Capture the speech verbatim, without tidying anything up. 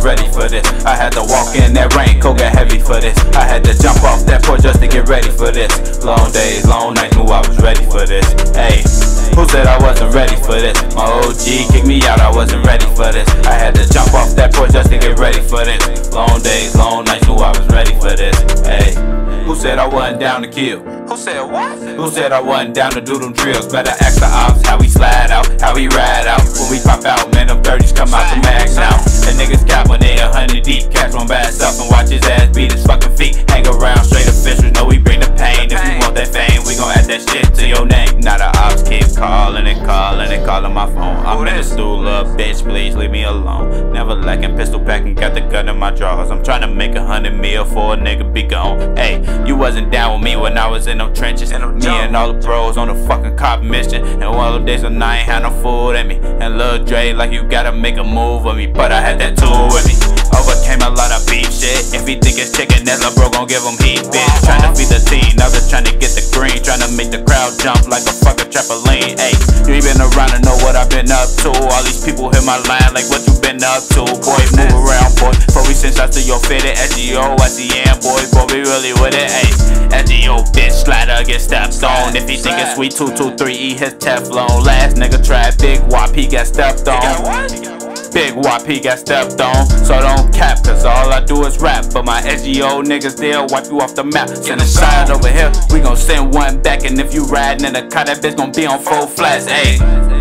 ready for this. I had to walk in that raincoat, got heavy for this. I had to jump off that porch just to get ready for this. Long days, long nights, knew I was ready for this. Hey, who said I wasn't ready for this? My O G kicked me out, I wasn't ready for this. I had to jump off that porch just to get ready for this. Long days, long nights, knew I was ready for this. Hey, who said I wasn't down to kill? Who said what? Who said I wasn't down to do them drills? Better ask the ops how we slide out, how we ride out. When we pop out, man, them thirties come out the mags now. The niggas cap when they a hundred deep. Catch one by itself and watch his ass beat his fucking feet. Hang around straight officials, know we bring the pain. If you want that fame, we gon' add that shit to your name. Now the ops keep calling and calling and calling my phone. I'm in the stool, little bitch, please leave me alone. Never lacking, pistol packing, got the gun in my drawers. I'm trying to make a hundred mil for a nigga be gone. Hey, you wasn't down with me when I was in them trenches. Me and all the bros on the fucking cop mission. And one of them days when I ain't had no food in me. And Lil Dre like you gotta make a move with me, but I had that tool with me. Overcame a lot of beef shit. If he think it's chicken, then lil' bro gon' give him heat, bitch. Tryna feed the team, now they're tryna get the green. Tryna make the crowd jump like a fucking trampoline. Ayy, you ain't been around to know what I've been up to. All these people hit my line like what you been up to. Boy, move around, boy. Before we send shots to your fitted. S G O, S E M, boy, boy, we really with it. Ayy, S G O, bitch, slider get stepped on. If he think it's sweet, two two three, eat his Teflon. Last nigga tried Big Wop, he got stepped on. Big Wop, he got stepped on. So don't cap, cause all I do is rap. But my S G O niggas, they'll wipe you off the map. Send a shot over here, we gon' send one back. And if you riding in a car, that bitch gon' be on full flats. Ayy.